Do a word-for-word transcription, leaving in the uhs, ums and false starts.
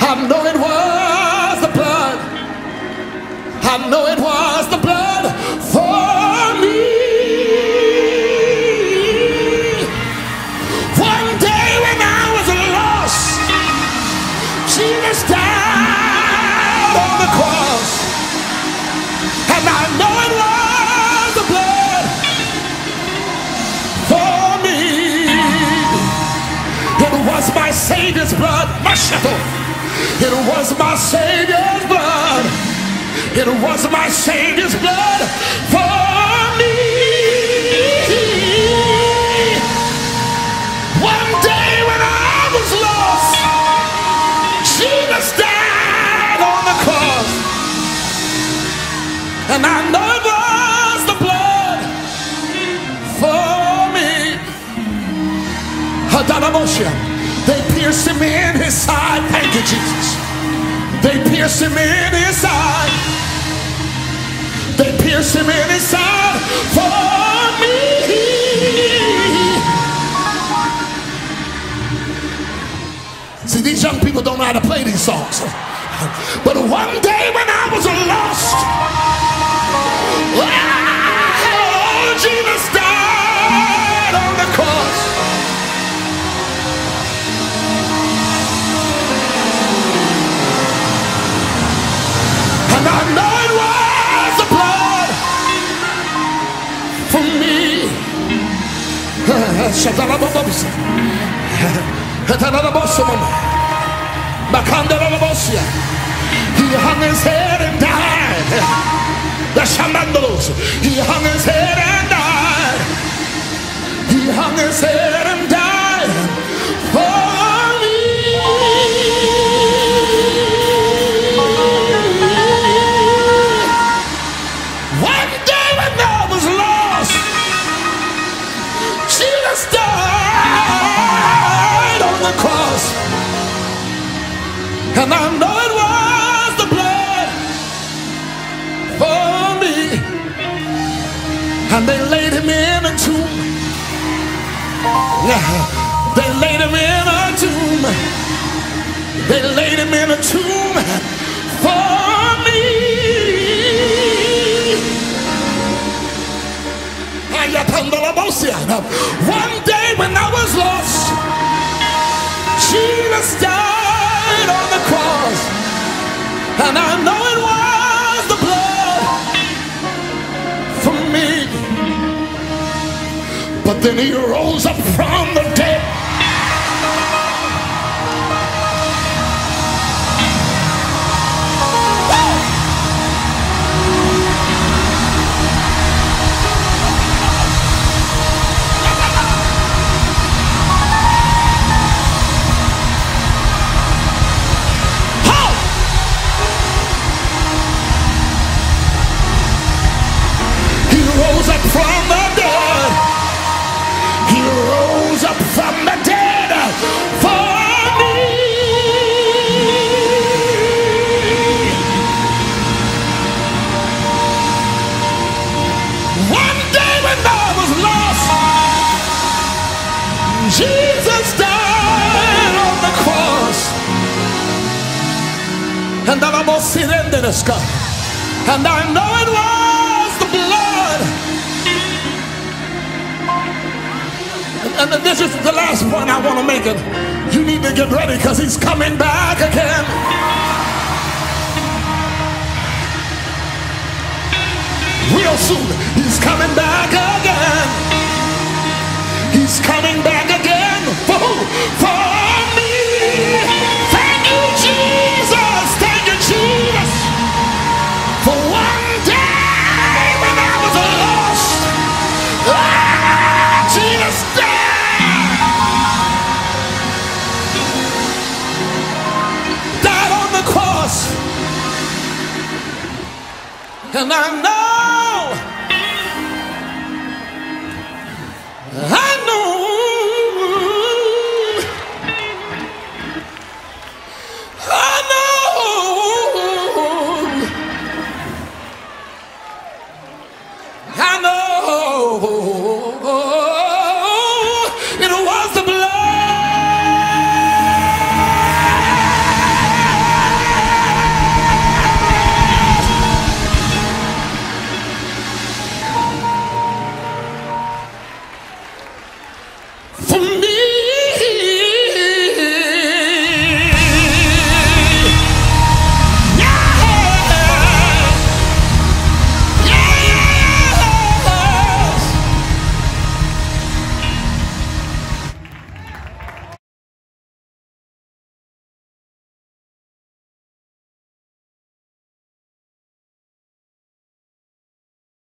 I know it was the blood. I know it was the blood for me. One day when I was lost, Jesus died on the cross. And I know it was the blood for me. It was my Savior's blood, my shepherd. It was my Savior's blood. It was my Savior's blood for me. One day when I was lost, Jesus died on the cross. And I know it was the blood for me. They pierced him in his side. Thank you, Jesus. They pierced him in his side. They pierced him in his side for me. See, these young people don't know how to play these songs. But one day when I was lost, oh, Jesus died on the cross. And I know it was the blood for me. He hung his head and died. He hung his head and died. He hung his head and died for me. One day when I was lost, Jesus died on the cross. And I know it was the blood for me. And they laid him in a tomb. Yeah, they laid him in a tomb. They laid him in a tomb for me. One day when I was lost, Jesus died on the cross. And I know it was the blood for me. But then he rose up from the dead. Rose up from the dead. He rose up from the dead for me. One day when I was lost, Jesus died on the cross. And I almost sit in this cup. And I know it was the blood. And this is the last point I want to make it. You need to get ready because he's coming back again. Real soon, he's coming back again. He's coming back again. For who? For me. Thank you, Jesus. Thank you, Jesus. For one day when I was lost, ah, Jesus died. And I know I